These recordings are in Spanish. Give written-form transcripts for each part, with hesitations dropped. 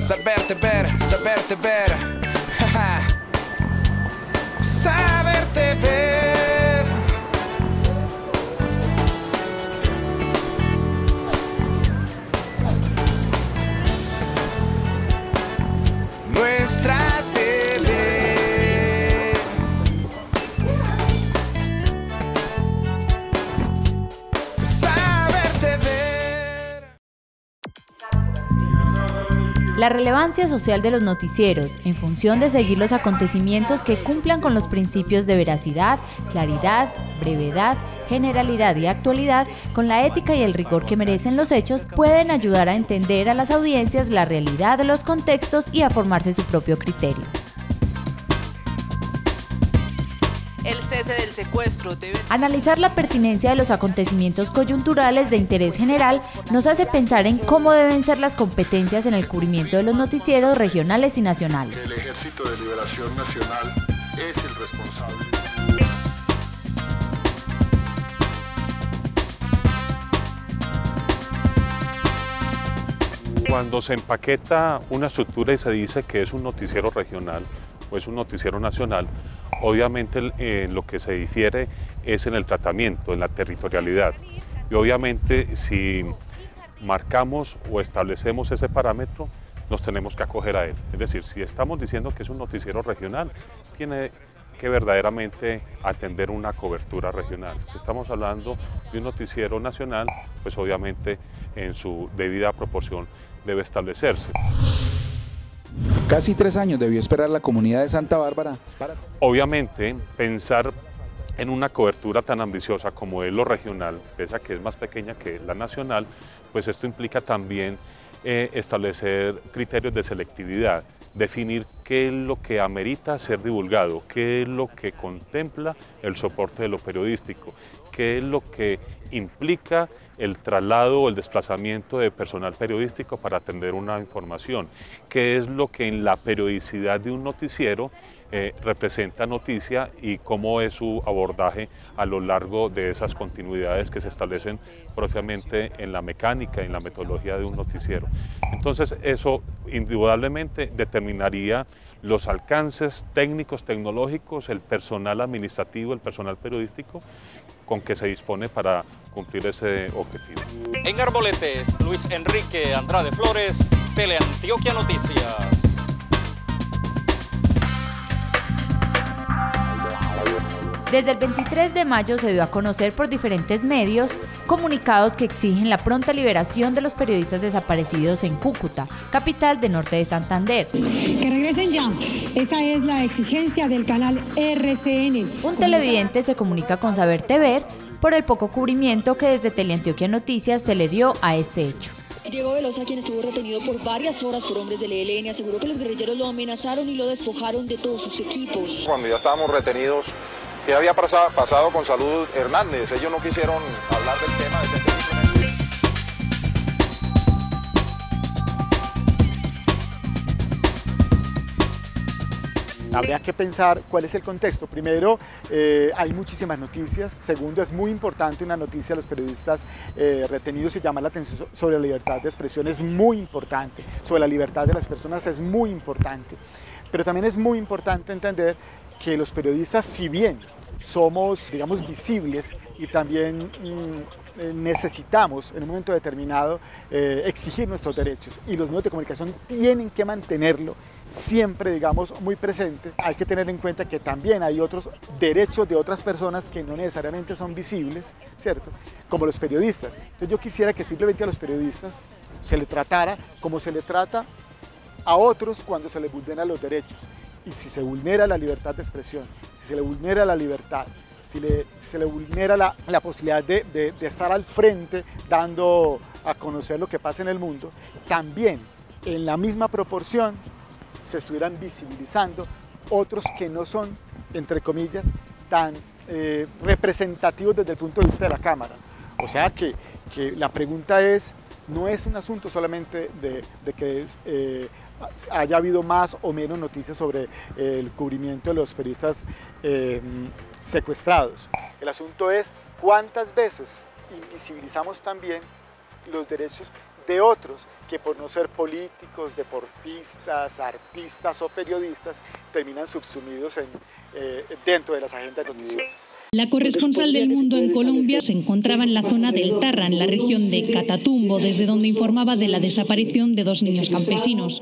saberte ver, saberte ver, saberte ver. Nuestra TV. Saberte ver. La relevancia social de los noticieros, en función de seguir los acontecimientos que cumplan con los principios de veracidad, claridad, brevedad, generalidad y actualidad, con la ética y el rigor que merecen los hechos, pueden ayudar a entender a las audiencias la realidad de los contextos y a formarse su propio criterio. El cese del secuestro debe... Analizar la pertinencia de los acontecimientos coyunturales de interés general nos hace pensar en cómo deben ser las competencias en el cubrimiento de los noticieros regionales y nacionales. El Ejército de Liberación Nacional es el responsable. Cuando se empaqueta una estructura y se dice que es un noticiero regional o es un noticiero nacional, obviamente lo que se difiere es en el tratamiento, en la territorialidad. Y obviamente si marcamos o establecemos ese parámetro, nos tenemos que acoger a él. Es decir, si estamos diciendo que es un noticiero regional, tiene que verdaderamente atender una cobertura regional. Si estamos hablando de un noticiero nacional, pues obviamente en su debida proporción debe establecerse. Casi 3 años debió esperar la comunidad de Santa Bárbara para... Obviamente, pensar en una cobertura tan ambiciosa como es lo regional, pese a que es más pequeña que la nacional, pues esto implica también establecer criterios de selectividad, definir qué es lo que amerita ser divulgado, qué es lo que contempla el soporte de lo periodístico, qué es lo que implica el traslado o el desplazamiento de personal periodístico para atender una información, qué es lo que en la periodicidad de un noticiero representa noticia y cómo es su abordaje a lo largo de esas continuidades que se establecen propiamente en la mecánica, en la metodología de un noticiero. Entonces eso indudablemente determinaría los alcances técnicos, tecnológicos, el personal administrativo, el personal periodístico con que se dispone para cumplir ese objetivo. En Arboletes, Luis Enrique Andrade Flores, Teleantioquia Noticias. Desde el 23 de mayo se dio a conocer por diferentes medios comunicados que exigen la pronta liberación de los periodistas desaparecidos en Cúcuta, capital del norte de Santander. Que regresen ya. Esa es la exigencia del canal RCN. Un televidente se comunica con Saberte Ver por el poco cubrimiento que desde Teleantioquia Noticias se le dio a este hecho. Diego Velosa, quien estuvo retenido por varias horas por hombres del ELN, aseguró que los guerrilleros lo amenazaron y lo despojaron de todos sus equipos. Cuando ya estábamos retenidos, ¿qué había pasado con Salud Hernández? Ellos no quisieron hablar del tema de ese. Habría que pensar cuál es el contexto. Primero, hay muchísimas noticias. Segundo, es muy importante una noticia a los periodistas retenidos y llamar la atención sobre la libertad de expresión. Es muy importante. Sobre la libertad de las personas es muy importante. Pero también es muy importante entender que los periodistas, si bien somos, digamos, visibles y también necesitamos en un momento determinado exigir nuestros derechos, y los medios de comunicación tienen que mantenerlo siempre, digamos, muy presente. Hay que tener en cuenta que también hay otros derechos de otras personas que no necesariamente son visibles, ¿cierto? Como los periodistas. Entonces yo quisiera que simplemente a los periodistas se le tratara como se le trata a otros cuando se les vulneran los derechos. Y si se vulnera la libertad de expresión, si se le vulnera la libertad, si se le vulnera la posibilidad de estar al frente dando a conocer lo que pasa en el mundo, también en la misma proporción se estuvieran visibilizando otros que no son, entre comillas, tan representativos desde el punto de vista de la Cámara. O sea que la pregunta no es un asunto solamente de que haya habido más o menos noticias sobre el cubrimiento de los periodistas secuestrados. El asunto es cuántas veces invisibilizamos también los derechos de otros que por no ser políticos, deportistas, artistas o periodistas terminan subsumidos dentro de las agendas noticiosas. La corresponsal del Mundo en Colombia se encontraba en la zona del Tarra, en la región de Catatumbo, desde donde informaba de la desaparición de 2 niños campesinos.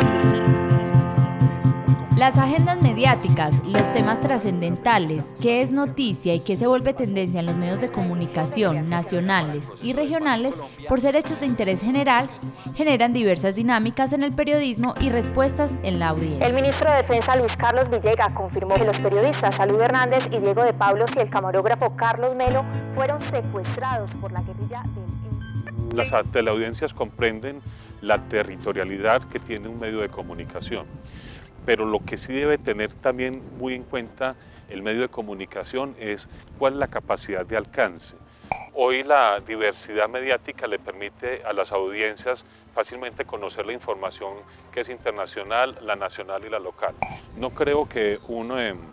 Las agendas mediáticas, los temas trascendentales, qué es noticia y qué se vuelve tendencia en los medios de comunicación nacionales y regionales por ser hechos de interés general, generan diversas dinámicas en el periodismo y respuestas en la audiencia. El ministro de Defensa Luis Carlos Villegas confirmó que los periodistas Salud Hernández y Diego de Pablos y el camarógrafo Carlos Melo fueron secuestrados por la guerrilla del... Las teleaudiencias comprenden la territorialidad que tiene un medio de comunicación. Pero lo que sí debe tener también muy en cuenta el medio de comunicación es cuál es la capacidad de alcance. Hoy la diversidad mediática le permite a las audiencias fácilmente conocer la información que es internacional, la nacional y la local. No creo que un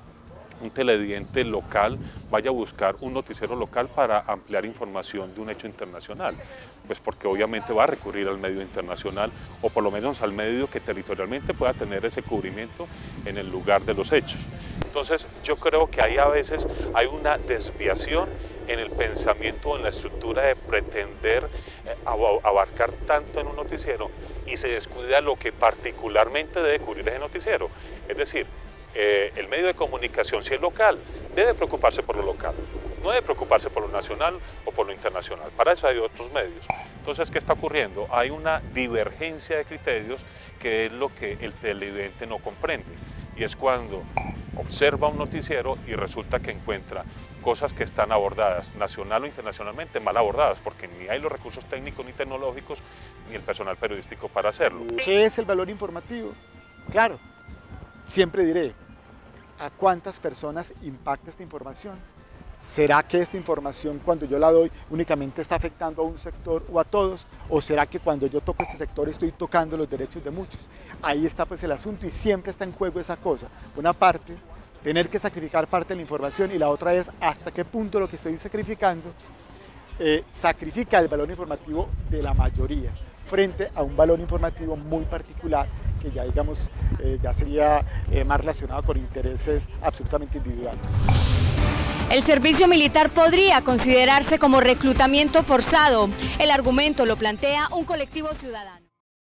televidente local vaya a buscar un noticiero local para ampliar información de un hecho internacional, pues porque obviamente va a recurrir al medio internacional o por lo menos al medio que territorialmente pueda tener ese cubrimiento en el lugar de los hechos. Entonces yo creo que ahí a veces hay una desviación en el pensamiento o en la estructura de pretender abarcar tanto en un noticiero y se descuida lo que particularmente debe cubrir ese noticiero, es decir, el medio de comunicación, si es local, debe preocuparse por lo local, no debe preocuparse por lo nacional o por lo internacional. Para eso hay otros medios. Entonces, ¿qué está ocurriendo? Hay una divergencia de criterios que es lo que el televidente no comprende. Y es cuando observa un noticiero y resulta que encuentra cosas que están abordadas nacional o internacionalmente mal abordadas, porque ni hay los recursos técnicos ni tecnológicos ni el personal periodístico para hacerlo. ¿Qué es el valor informativo? Claro, siempre diré, ¿a cuántas personas impacta esta información? ¿Será que esta información cuando yo la doy únicamente está afectando a un sector o a todos? ¿O será que cuando yo toco este sector estoy tocando los derechos de muchos? Ahí está pues el asunto y siempre está en juego esa cosa. Una parte, tener que sacrificar parte de la información y la otra es hasta qué punto lo que estoy sacrificando sacrifica el valor informativo de la mayoría frente a un valor informativo muy particular que ya digamos ya sería más relacionado con intereses absolutamente individuales. El servicio militar podría considerarse como reclutamiento forzado. El argumento lo plantea un colectivo ciudadano.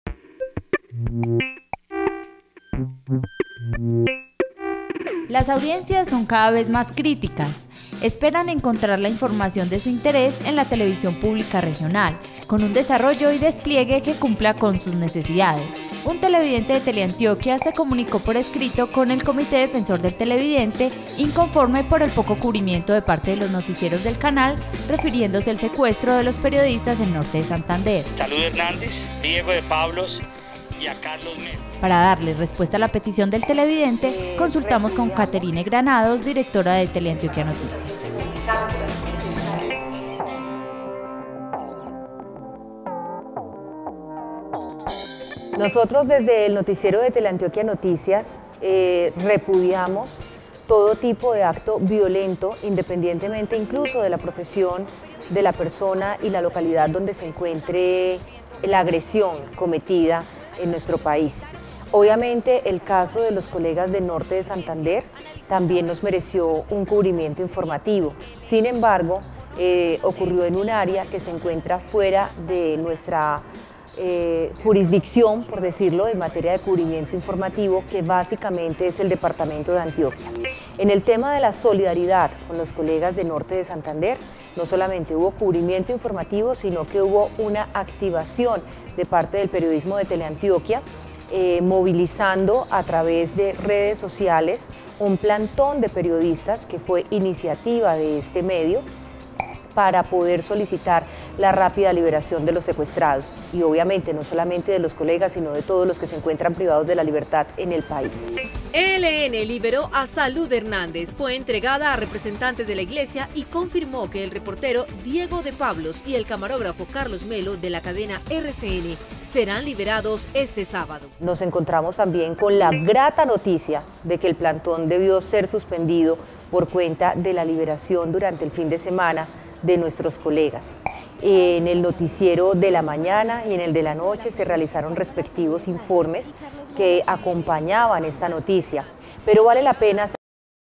Las audiencias son cada vez más críticas. Esperan encontrar la información de su interés en la televisión pública regional, con un desarrollo y despliegue que cumpla con sus necesidades. Un televidente de Teleantioquia se comunicó por escrito con el Comité Defensor del Televidente, inconforme por el poco cubrimiento de parte de los noticieros del canal, refiriéndose al secuestro de los periodistas en norte de Santander. Salud Hernández, Diego de Pablos y a Carlos Melo. Para darle respuesta a la petición del televidente, consultamos con Caterine Granados, directora de Teleantioquia Noticias. Nosotros desde el noticiero de Teleantioquia Noticias repudiamos todo tipo de acto violento, independientemente incluso de la profesión de la persona y la localidad donde se encuentre la agresión cometida en nuestro país. Obviamente el caso de los colegas de Norte de Santander también nos mereció un cubrimiento informativo. Sin embargo, ocurrió en un área que se encuentra fuera de nuestra jurisdicción, por decirlo, en materia de cubrimiento informativo, que básicamente es el departamento de Antioquia. En el tema de la solidaridad con los colegas de Norte de Santander, no solamente hubo cubrimiento informativo, sino que hubo una activación de parte del periodismo de Teleantioquia, movilizando a través de redes sociales un plantón de periodistas que fue iniciativa de este medio para poder solicitar la rápida liberación de los secuestrados y obviamente no solamente de los colegas, sino de todos los que se encuentran privados de la libertad en el país. ELN liberó a Salud Hernández, fue entregada a representantes de la iglesia y confirmó que el reportero Diego de Pablos y el camarógrafo Carlos Melo de la cadena RCN serán liberados este sábado. Nos encontramos también con la grata noticia de que el plantón debió ser suspendido por cuenta de la liberación durante el fin de semana de nuestros colegas. En el noticiero de la mañana y en el de la noche se realizaron respectivos informes que acompañaban esta noticia, pero vale la pena saber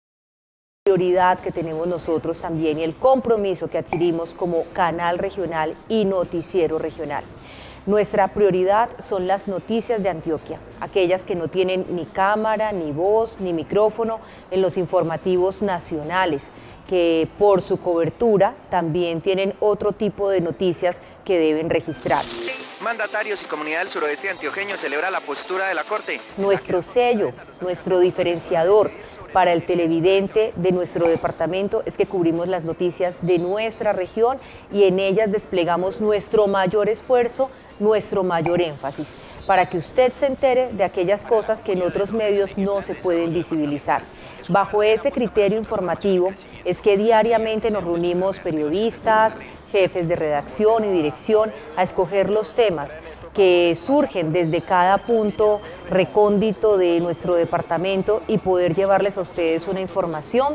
la prioridad que tenemos nosotros también y el compromiso que adquirimos como canal regional y noticiero regional. Nuestra prioridad son las noticias de Antioquia, aquellas que no tienen ni cámara, ni voz, ni micrófono en los informativos nacionales, que por su cobertura también tienen otro tipo de noticias que deben registrar. Mandatarios y comunidad del suroeste antioqueño celebra la postura de la Corte. Nuestro sello, nuestro diferenciador para el televidente de nuestro departamento es que cubrimos las noticias de nuestra región y en ellas desplegamos nuestro mayor esfuerzo, nuestro mayor énfasis, para que usted se entere de aquellas cosas que en otros medios no se pueden visibilizar. Bajo ese criterio informativo es que diariamente nos reunimos periodistas, jefes de redacción y dirección a escoger los temas que surgen desde cada punto recóndito de nuestro departamento y poder llevarles a ustedes una información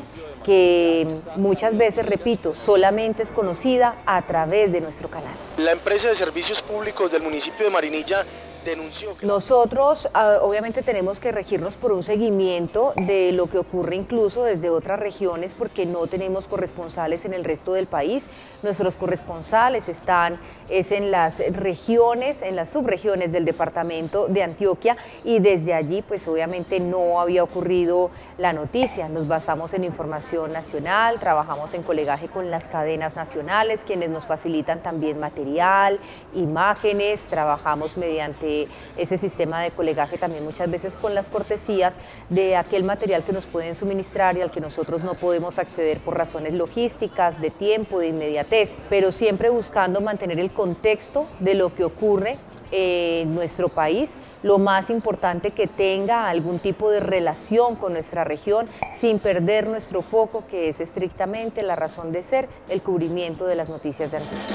que muchas veces, repito, solamente es conocida a través de nuestro canal. La empresa de servicios públicos del municipio de Marinilla denunció que... Nosotros obviamente tenemos que regirnos por un seguimiento de lo que ocurre incluso desde otras regiones porque no tenemos corresponsales en el resto del país. Nuestros corresponsales están en las regiones, en las subregiones del departamento de Antioquia y desde allí pues obviamente no había ocurrido la noticia. Nos basamos en información nacional, trabajamos en colegaje con las cadenas nacionales, quienes nos facilitan también material, imágenes, trabajamos mediante ese sistema de colegaje también muchas veces con las cortesías de aquel material que nos pueden suministrar y al que nosotros no podemos acceder por razones logísticas, de tiempo, de inmediatez, pero siempre buscando mantener el contexto de lo que ocurre en nuestro país, lo más importante que tenga algún tipo de relación con nuestra región sin perder nuestro foco que es estrictamente la razón de ser, el cubrimiento de las noticias de Antioquia.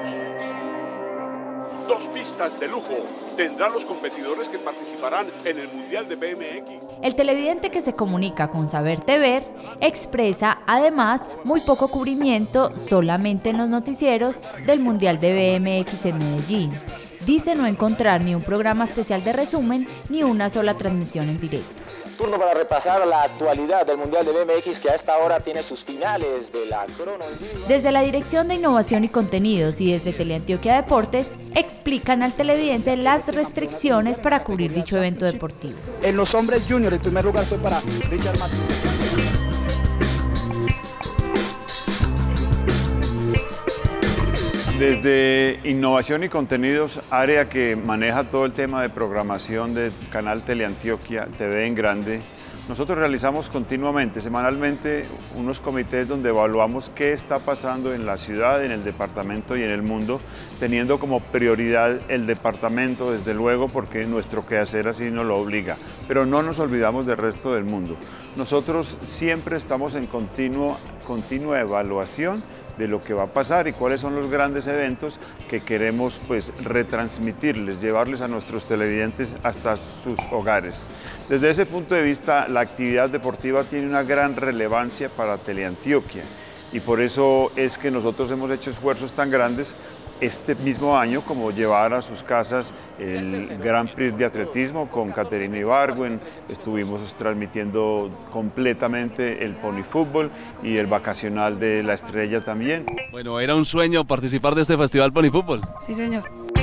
2 pistas de lujo tendrán los competidores que participarán en el Mundial de BMX. El televidente que se comunica con Saberte Ver expresa además muy poco cubrimiento solamente en los noticieros del Mundial de BMX en Medellín. Dice no encontrar ni un programa especial de resumen ni una sola transmisión en directo. Turno para repasar la actualidad del Mundial de BMX que a esta hora tiene sus finales de la crono en vivo. Desde la Dirección de Innovación y Contenidos y desde Teleantioquia Deportes explican al televidente las restricciones para cubrir dicho evento deportivo. En los hombres junior el primer lugar fue para Richard Martínez. Desde Innovación y Contenidos, área que maneja todo el tema de programación del canal Teleantioquia, TV en Grande, nosotros realizamos continuamente, semanalmente, unos comités donde evaluamos qué está pasando en la ciudad, en el departamento y en el mundo, teniendo como prioridad el departamento, desde luego, porque nuestro quehacer así nos lo obliga, pero no nos olvidamos del resto del mundo. Nosotros siempre estamos en continua evaluación de lo que va a pasar y cuáles son los grandes eventos que queremos pues retransmitirles, llevarles a nuestros televidentes hasta sus hogares. Desde ese punto de vista, la actividad deportiva tiene una gran relevancia para Teleantioquia y por eso es que nosotros hemos hecho esfuerzos tan grandes este mismo año como llevar a sus casas el Grand Prix de atletismo con Caterina Ibargüen, estuvimos transmitiendo completamente el pony fútbol y el vacacional de La Estrella también. Bueno, ¿era un sueño participar de este festival pony fútbol? Sí, señor.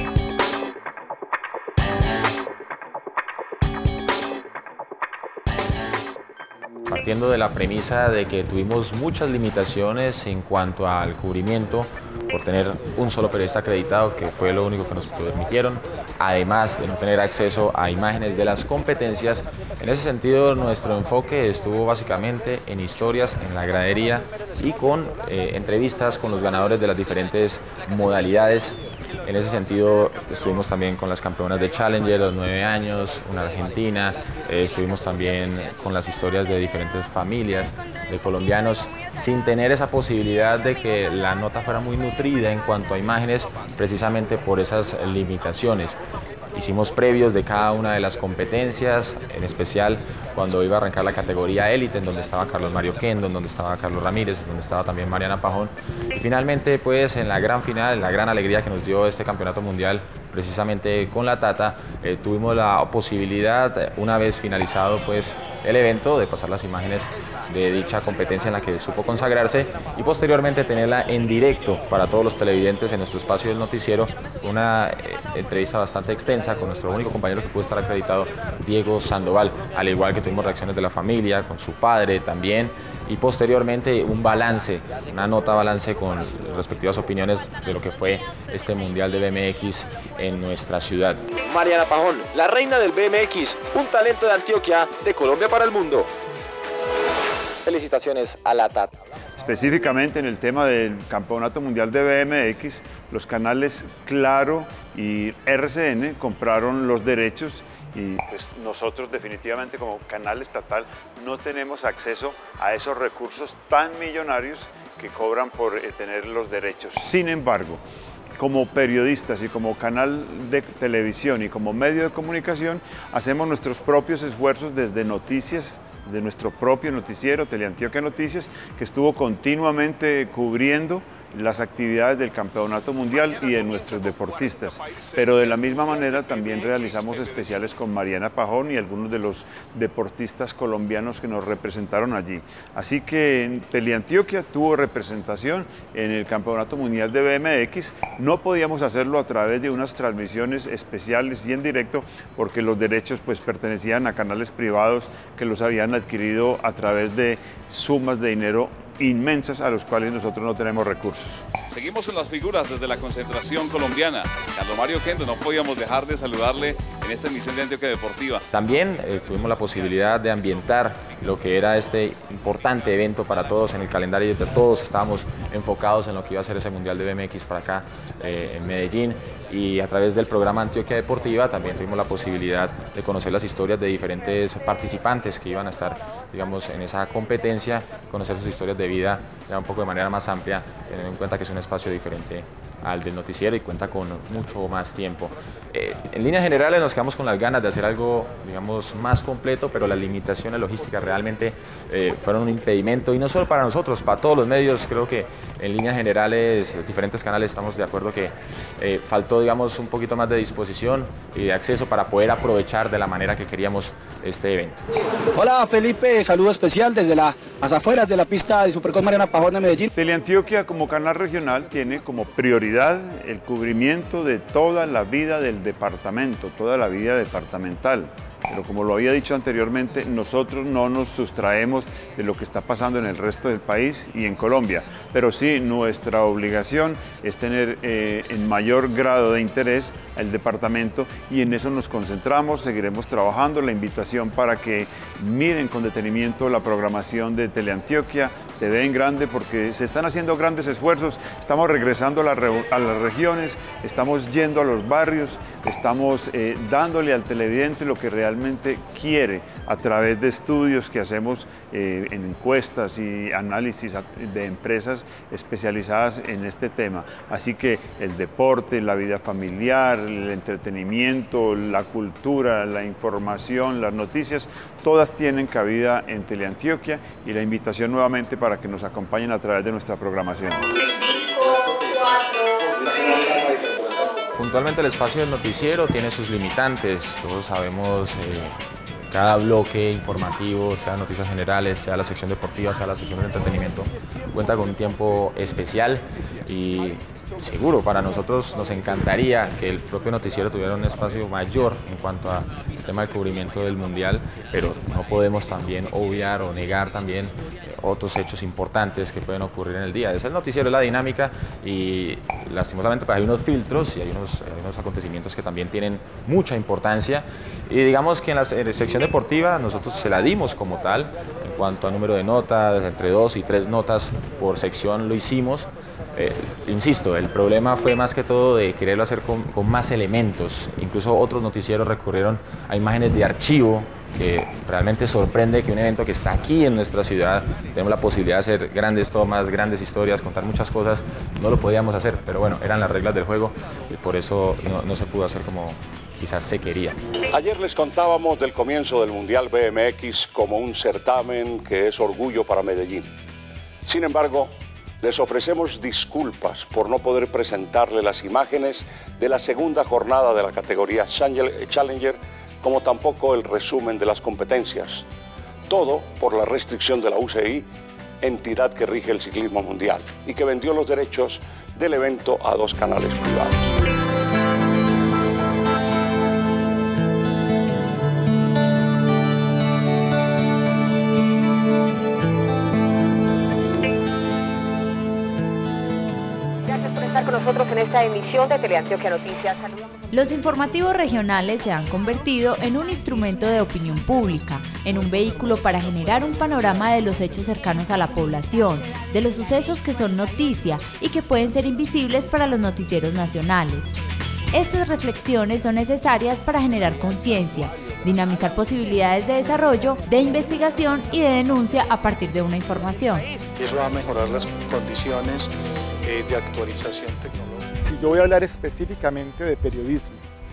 Partiendo de la premisa de que tuvimos muchas limitaciones en cuanto al cubrimiento por tener un solo periodista acreditado, que fue lo único que nos permitieron, además de no tener acceso a imágenes de las competencias. En ese sentido, nuestro enfoque estuvo básicamente en historias, en la gradería y con entrevistas con los ganadores de las diferentes modalidades. En ese sentido, estuvimos también con las campeonas de Challenger, los 9 años, una argentina, estuvimos también con las historias de diferentes familias de colombianos, sin tener esa posibilidad de que la nota fuera muy nutrida en cuanto a imágenes, precisamente por esas limitaciones. Hicimos previos de cada una de las competencias, en especial cuando iba a arrancar la categoría élite, en donde estaba Carlos Mario Kendo, en donde estaba Carlos Ramírez, en donde estaba también Mariana Pajón. Y finalmente, pues en la gran final, la gran alegría que nos dio este campeonato mundial, precisamente con la Tata, tuvimos la posibilidad, una vez finalizado pues el evento, de pasar las imágenes de dicha competencia en la que supo consagrarse y posteriormente tenerla en directo para todos los televidentes en nuestro espacio del noticiero, una entrevista bastante extensa con nuestro único compañero que pudo estar acreditado, Diego Sandoval, al igual que tuvimos reacciones de la familia, con su padre también, y posteriormente un balance, una nota balance con respectivas opiniones de lo que fue este Mundial de BMX en nuestra ciudad. Mariana Pajón, la reina del BMX, un talento de Antioquia, de Colombia para el mundo. Felicitaciones a la Tata. Específicamente en el tema del Campeonato Mundial de BMX, los canales Claro y RCN compraron los derechos y pues nosotros definitivamente como canal estatal no tenemos acceso a esos recursos tan millonarios que cobran por tener los derechos. Sin embargo, como periodistas y como canal de televisión y como medio de comunicación, hacemos nuestros propios esfuerzos desde noticias, de nuestro propio noticiero, Teleantioquia Noticias, que estuvo continuamente cubriendo las actividades del Campeonato Mundial y de nuestros deportistas. Pero de la misma manera también realizamos especiales con Mariana Pajón y algunos de los deportistas colombianos que nos representaron allí. Así que Teleantioquia tuvo representación en el Campeonato Mundial de BMX. No podíamos hacerlo a través de unas transmisiones especiales y en directo porque los derechos pues pertenecían a canales privados que los habían adquirido a través de sumas de dinero inmensas a los cuales nosotros no tenemos recursos. Seguimos con las figuras desde la concentración colombiana. Carlos Mario Kendo, no podíamos dejar de saludarle en esta emisión de Antioquia Deportiva. También tuvimos la posibilidad de ambientar lo que era este importante evento para todos en el calendario. Todos estábamos enfocados en lo que iba a ser ese Mundial de BMX para acá en Medellín. Y a través del programa Antioquia Deportiva también tuvimos la posibilidad de conocer las historias de diferentes participantes que iban a estar, digamos, en esa competencia, conocer sus historias de vida ya un poco de manera más amplia, teniendo en cuenta que es un espacio diferente al del noticiero y cuenta con mucho más tiempo. En líneas generales nos quedamos con las ganas de hacer algo, digamos, más completo, pero las limitaciones logísticas realmente fueron un impedimento, y no solo para nosotros, para todos los medios. Creo que en líneas generales, diferentes canales estamos de acuerdo que faltó, digamos, un poquito más de disposición y de acceso para poder aprovechar de la manera que queríamos este evento. Hola Felipe, saludo especial desde las afueras de la pista de Supercon Mariana Pajón de Medellín. Teleantioquia como canal regional tiene como prioridad el cubrimiento de toda la vida del departamento, toda la vida departamental. Pero como lo había dicho anteriormente, nosotros no nos sustraemos de lo que está pasando en el resto del país y en Colombia. Pero sí, nuestra obligación es tener en mayor grado de interés el departamento, y en eso nos concentramos, seguiremos trabajando. La invitación para que miren con detenimiento la programación de Teleantioquia TV en grande, porque se están haciendo grandes esfuerzos. Estamos regresando a las regiones, estamos yendo a los barrios, estamos dándole al televidente lo que realmente quiere a través de estudios que hacemos en encuestas y análisis de empresas especializadas en este tema. Así que el deporte, la vida familiar, el entretenimiento, la cultura, la información, las noticias, todas tienen cabida en Teleantioquia, y la invitación nuevamente para que nos acompañen a través de nuestra programación. 5, 4, 3. Puntualmente el espacio del noticiero tiene sus limitantes, todos sabemos. Cada bloque informativo, sea noticias generales, sea la sección deportiva, sea la sección de entretenimiento, cuenta con un tiempo especial, y seguro para nosotros nos encantaría que el propio noticiero tuviera un espacio mayor en cuanto al tema del cubrimiento del Mundial, pero no podemos también obviar o negar también otros hechos importantes que pueden ocurrir en el día. Es el noticiero, es la dinámica, y lastimosamente pues hay unos filtros y hay unos acontecimientos que también tienen mucha importancia, y digamos que en la sección deportiva nosotros se la dimos como tal en cuanto a número de notas, entre 2 y 3 notas por sección lo hicimos. Insisto, el problema fue más que todo de quererlo hacer con más elementos. Incluso otros noticieros recurrieron a imágenes de archivo, que realmente sorprende que un evento que está aquí en nuestra ciudad, tenemos la posibilidad de hacer grandes tomas, grandes historias, contar muchas cosas, no lo podíamos hacer, pero bueno, eran las reglas del juego y por eso no se pudo hacer como quizás se quería. Ayer les contábamos del comienzo del Mundial BMX como un certamen que es orgullo para Medellín. Sin embargo, les ofrecemos disculpas por no poder presentarle las imágenes de la segunda jornada de la categoría Challenger, como tampoco el resumen de las competencias. Todo por la restricción de la UCI, entidad que rige el ciclismo mundial y que vendió los derechos del evento a 2 canales privados. Con nosotros en esta emisión de Teleantioquia Noticias. Los informativos regionales se han convertido en un instrumento de opinión pública, en un vehículo para generar un panorama de los hechos cercanos a la población, de los sucesos que son noticia y que pueden ser invisibles para los noticieros nacionales. Estas reflexiones son necesarias para generar conciencia, dinamizar posibilidades de desarrollo, de investigación y de denuncia a partir de una información. Eso va a mejorar las condiciones de actualización tecnológica. Si yo voy a hablar específicamente de periodismo,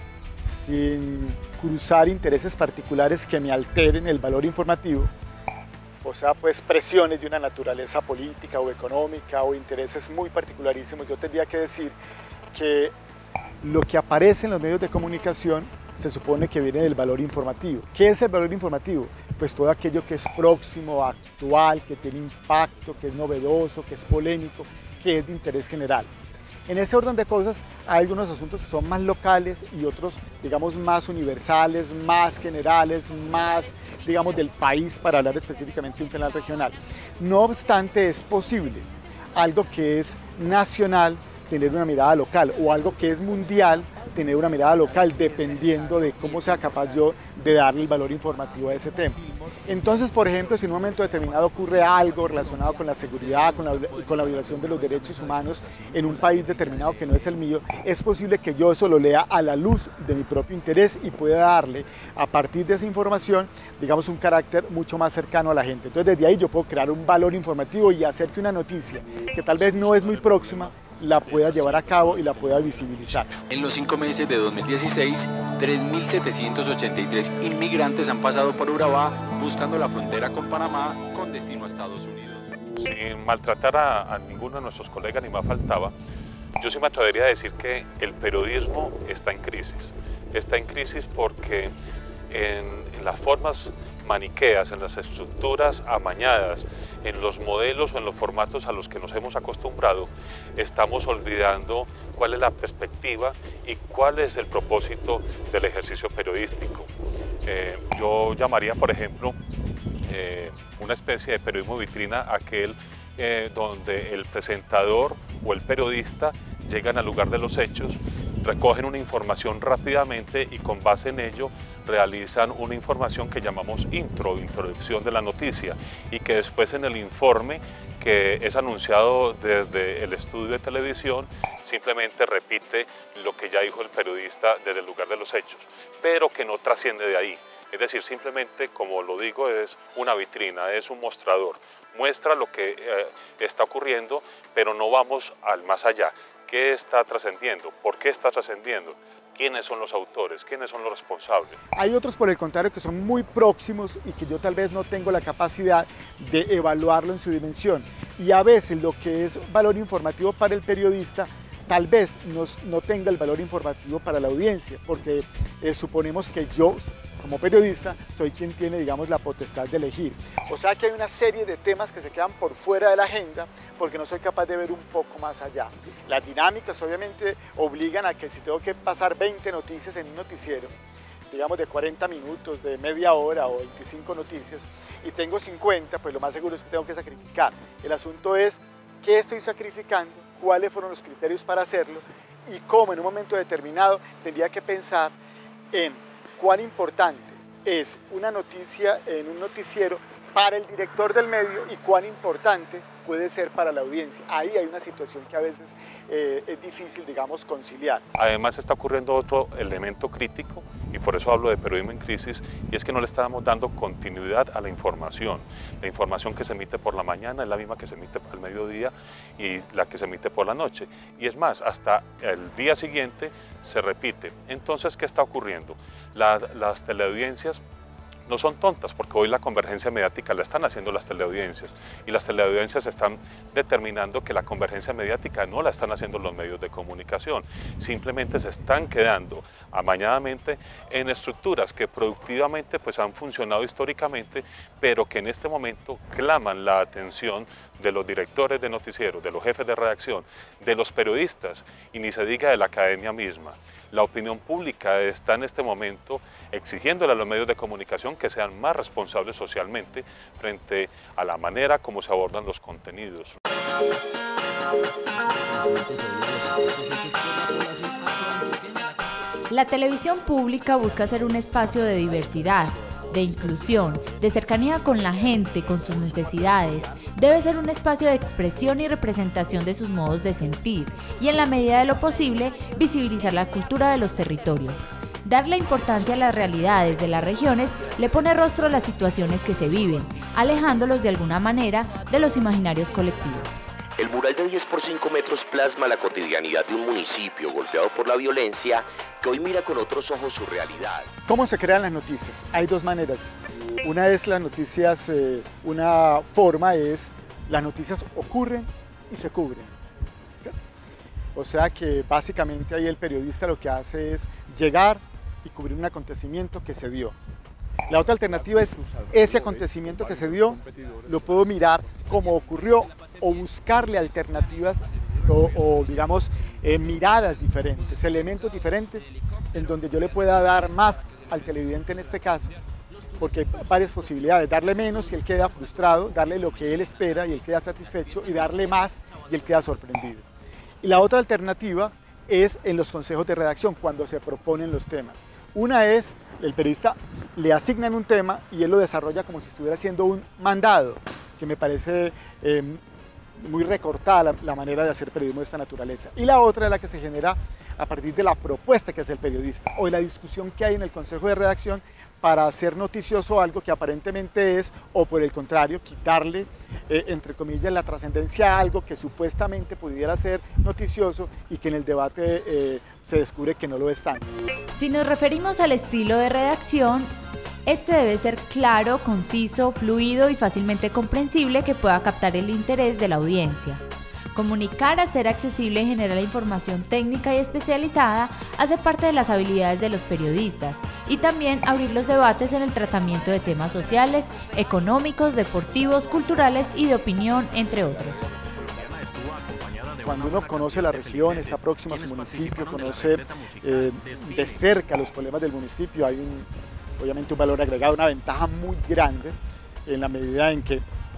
sin cruzar intereses particulares que me alteren el valor informativo, o sea, pues presiones de una naturaleza política o económica o intereses muy particularísimos, yo tendría que decir que lo que aparece en los medios de comunicación se supone que viene del valor informativo. ¿Qué es el valor informativo? Pues todo aquello que es próximo, actual, que tiene impacto, que es novedoso, que es polémico, que es de interés general. En ese orden de cosas hay algunos asuntos que son más locales y otros, digamos, más universales, más generales, más, digamos, del país, para hablar específicamente de un canal regional. No obstante, es posible algo que es nacional tener una mirada local, o algo que es mundial tener una mirada local, dependiendo de cómo sea capaz yo de darle el valor informativo a ese tema. Entonces, por ejemplo, si en un momento determinado ocurre algo relacionado con la seguridad, con la violación de los derechos humanos en un país determinado que no es el mío, es posible que yo eso lo lea a la luz de mi propio interés y pueda darle, a partir de esa información, digamos, un carácter mucho más cercano a la gente. Entonces, desde ahí yo puedo crear un valor informativo y hacer que una noticia que tal vez no es muy próxima, la pueda llevar a cabo y la pueda visibilizar. En los 5 meses de 2016, 3.783 inmigrantes han pasado por Urabá buscando la frontera con Panamá con destino a Estados Unidos. Sin maltratar a ninguno de nuestros colegas, ni más faltaba, yo sí me atrevería a decir que el periodismo está en crisis. Está en crisis porque en las formas maniqueas, en las estructuras amañadas, en los modelos o en los formatos a los que nos hemos acostumbrado, estamos olvidando cuál es la perspectiva y cuál es el propósito del ejercicio periodístico. Yo llamaría, por ejemplo, una especie de periodismo vitrina aquel donde el presentador o el periodista llegan al lugar de los hechos, recogen una información rápidamente y con base en ello realizan una información que llamamos introducción de la noticia, y que después en el informe que es anunciado desde el estudio de televisión simplemente repite lo que ya dijo el periodista desde el lugar de los hechos, pero que no trasciende de ahí. Es decir, simplemente, como lo digo, es una vitrina, es un mostrador, muestra lo que está ocurriendo, pero no vamos al más allá. ¿Qué está trascendiendo? ¿Por qué está trascendiendo? ¿Quiénes son los autores? ¿Quiénes son los responsables? Hay otros, por el contrario, que son muy próximos y que yo tal vez no tengo la capacidad de evaluarlo en su dimensión. Y a veces lo que es valor informativo para el periodista tal vez no tenga el valor informativo para la audiencia, porque suponemos que yo, como periodista, soy quien tiene, digamos, la potestad de elegir. O sea que hay una serie de temas que se quedan por fuera de la agenda porque no soy capaz de ver un poco más allá. Las dinámicas obviamente obligan a que si tengo que pasar 20 noticias en un noticiero, digamos de 40 minutos, de media hora o 25 noticias, y tengo 50, pues lo más seguro es que tengo que sacrificar. El asunto es qué estoy sacrificando, cuáles fueron los criterios para hacerlo y cómo en un momento determinado tendría que pensar en cuán importante es una noticia en un noticiero para el director del medio y cuán importante puede ser para la audiencia. Ahí hay una situación que a veces es difícil, digamos, conciliar. Además está ocurriendo otro elemento crítico, y por eso hablo de periodismo en crisis, y es que no le estamos dando continuidad a la información. La información que se emite por la mañana es la misma que se emite al mediodía y la que se emite por la noche. Y es más, hasta el día siguiente se repite. Entonces, ¿qué está ocurriendo? Las teleaudiencias no son tontas, porque hoy la convergencia mediática la están haciendo las teleaudiencias, y las teleaudiencias están determinando que la convergencia mediática no la están haciendo los medios de comunicación. Simplemente se están quedando amañadamente en estructuras que productivamente pues han funcionado históricamente, pero que en este momento claman la atención de los directores de noticieros, de los jefes de redacción, de los periodistas, y ni se diga de la academia misma. La opinión pública está en este momento exigiéndole a los medios de comunicación que sean más responsables socialmente frente a la manera como se abordan los contenidos. La televisión pública busca ser un espacio de diversidad, de inclusión, de cercanía con la gente, con sus necesidades. Debe ser un espacio de expresión y representación de sus modos de sentir y, en la medida de lo posible, visibilizar la cultura de los territorios. Darle importancia a las realidades de las regiones le pone rostro a las situaciones que se viven, alejándolos de alguna manera de los imaginarios colectivos. El mural de 10 por 5 metros plasma la cotidianidad de un municipio golpeado por la violencia que hoy mira con otros ojos su realidad. ¿Cómo se crean las noticias? Hay dos maneras. Una es las noticias, una forma es las noticias ocurren y se cubren. ¿Sí? O sea que básicamente ahí el periodista lo que hace es llegar y cubrir un acontecimiento que se dio. La otra alternativa es ese acontecimiento que se dio, lo puedo mirar como ocurrió o buscarle alternativas o digamos, miradas diferentes, elementos diferentes en donde yo le pueda dar más al televidente en este caso, porque hay varias posibilidades, darle menos y él queda frustrado, darle lo que él espera y él queda satisfecho, y darle más y él queda sorprendido. Y la otra alternativa es en los consejos de redacción, cuando se proponen los temas. Una es, el periodista le asignan un tema y él lo desarrolla como si estuviera haciendo un mandado, que me parece muy recortada la manera de hacer periodismo de esta naturaleza. Y la otra es la que se genera a partir de la propuesta que hace el periodista o de la discusión que hay en el consejo de redacción para hacer noticioso algo que aparentemente es, o por el contrario, quitarle, entre comillas, la trascendencia a algo que supuestamente pudiera ser noticioso y que en el debate se descubre que no lo es tanto. Si nos referimos al estilo de redacción, este debe ser claro, conciso, fluido y fácilmente comprensible, que pueda captar el interés de la audiencia. Comunicar, hacer accesible y generar información técnica y especializada hace parte de las habilidades de los periodistas, y también abrir los debates en el tratamiento de temas sociales, económicos, deportivos, culturales y de opinión, entre otros. Cuando uno conoce la región, está próximo a su municipio, conoce de cerca los problemas del municipio, hay obviamente un valor agregado, una ventaja muy grande en la medida en que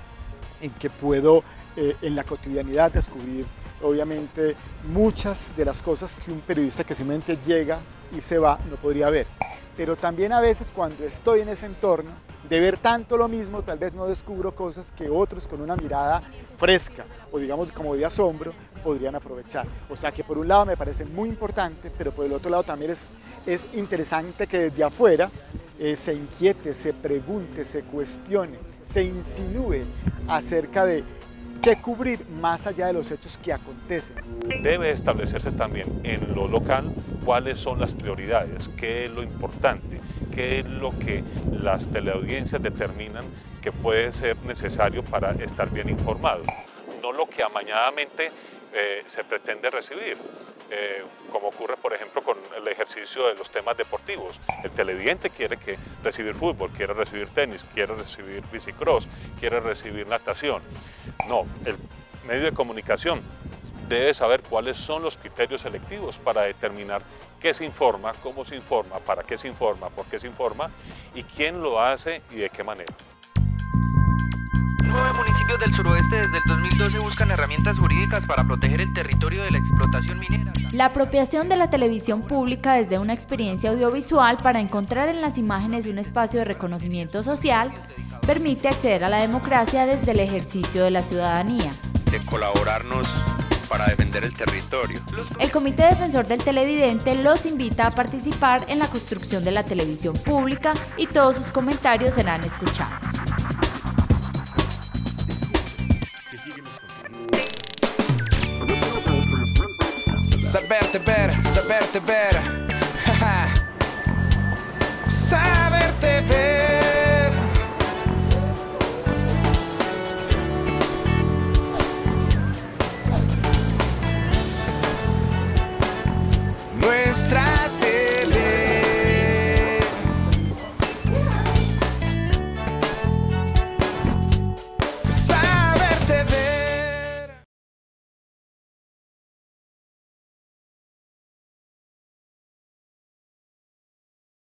puedo en la cotidianidad descubrir obviamente muchas de las cosas que un periodista que simplemente llega y se va no podría ver. Pero también a veces cuando estoy en ese entorno, de ver tanto lo mismo, tal vez no descubro cosas que otros con una mirada fresca o digamos como de asombro podrían aprovechar. O sea que por un lado me parece muy importante, pero por el otro lado también es interesante que desde afuera se inquiete, se pregunte, se cuestione, se insinúe acerca de qué cubrir más allá de los hechos que acontecen. Debe establecerse también en lo local cuáles son las prioridades, qué es lo importante, qué es lo que las teleaudiencias determinan que puede ser necesario para estar bien informados, no lo que amañadamente se pretende recibir, como ocurre por ejemplo con el ejercicio de los temas deportivos. El televidente quiere recibir fútbol, quiere recibir tenis, quiere recibir bicicross, quiere recibir natación. No, el medio de comunicación debe saber cuáles son los criterios selectivos para determinar qué se informa, cómo se informa, para qué se informa, por qué se informa y quién lo hace y de qué manera. municipios del suroeste desde el 2012 buscan herramientas jurídicas para proteger el territorio de la explotación minera. La apropiación de la televisión pública desde una experiencia audiovisual para encontrar en las imágenes un espacio de reconocimiento social permite acceder a la democracia desde el ejercicio de la ciudadanía. De colaborarnos para defender el territorio. El Comité Defensor del Televidente los invita a participar en la construcción de la televisión pública y todos sus comentarios serán escuchados. Saberte ver,